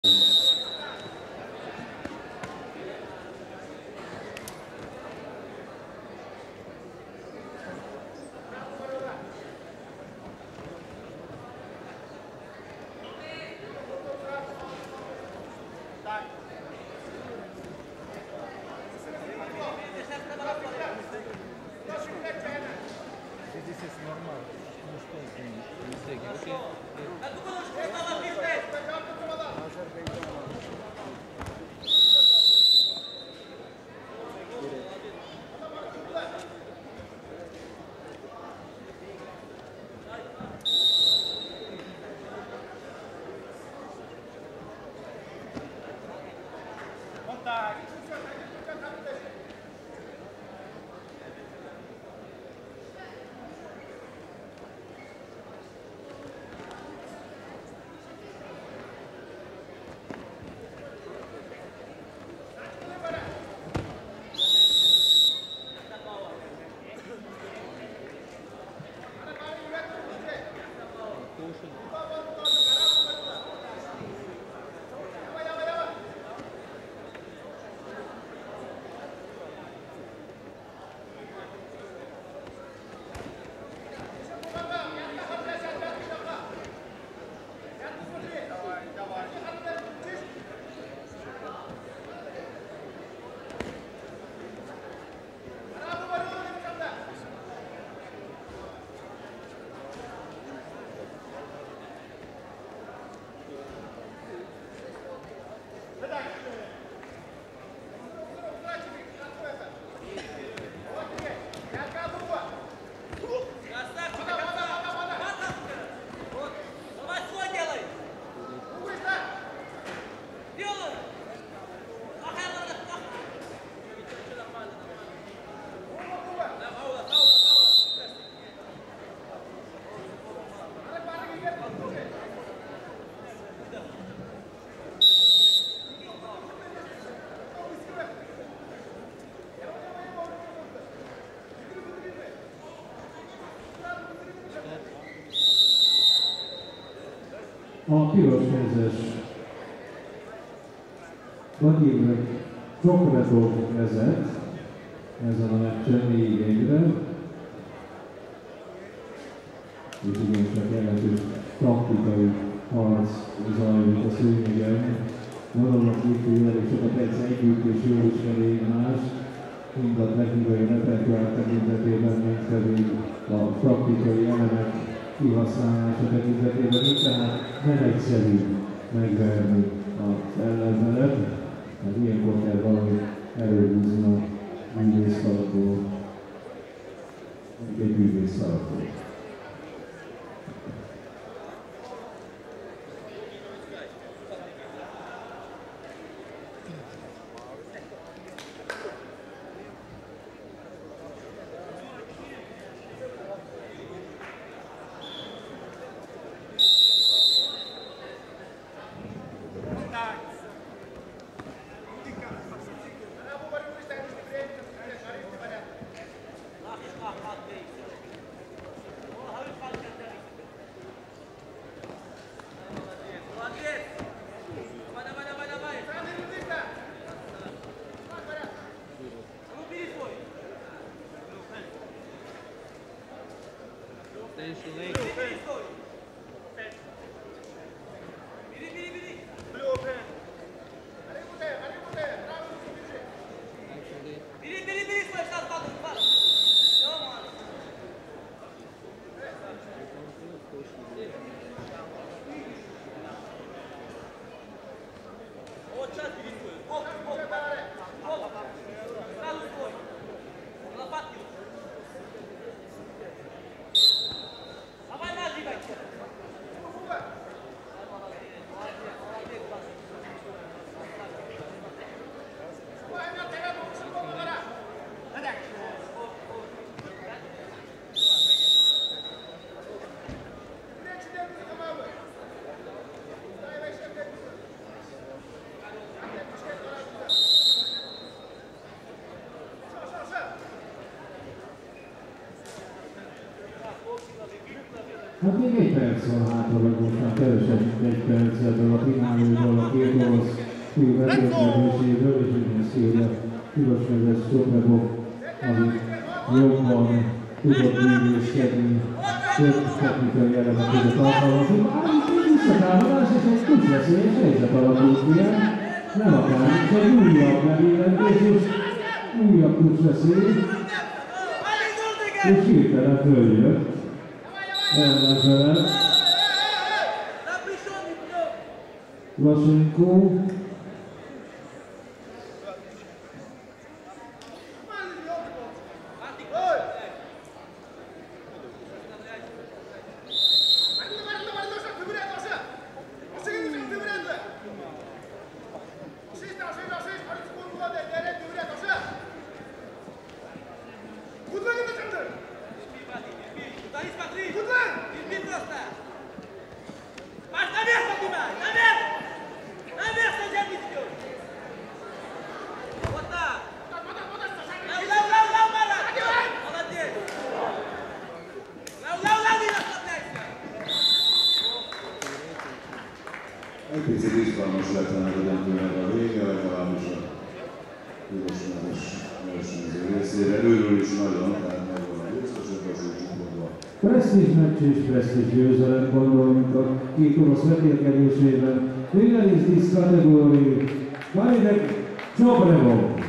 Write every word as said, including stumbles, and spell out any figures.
A piros mézes Vladimir Csokretov vezet ezen a meccsen négy egyre, és igencsak jelentős taktikai harc zajlik a szőnyegen. Gondolom, hogy elég sokat egyszer együtt és jól ismeri egymást, mind a technikai repertoár tekintetében, mint pedig a praktikai elemek kihasználása tekintetében, így tehát nem egyszerű megverni az ellenfelet, mert ilyenkor kell valami előhúzni a bűvészkalapról, mondjuk egy bűvészkalapról. Hát még egy perc van hátra, vagy most már kevesebb, mint egy perc ebből a finálóból, a két orosz új vetélkedéséből, és úgy néz ki, hogy a Pirosmezes Csoprebok, ami jobban tudott művészkedni, több technikai elemet tudott alkalmazni. Már itt visszatámadás, és egy kulcsveszélyes helyzet alakult ilyen, nem akár, és egy újabb megjelentés, és újabb kulcsveszély, és hirtelen följött. Ellenfele. Lassenko. Egy picit izgalmas lett ennek a döntőnek a vége, legalábbis a Pirosmezes versenyző részére. Őről is nagyon, tehát megvan a győztes, a súlycsoportban. Presztízs meccs és presztízs győzelem, gondolom, a két orosz vetélkedésében. Véglenész tíz kategóriai, Vajdek Csoprebok.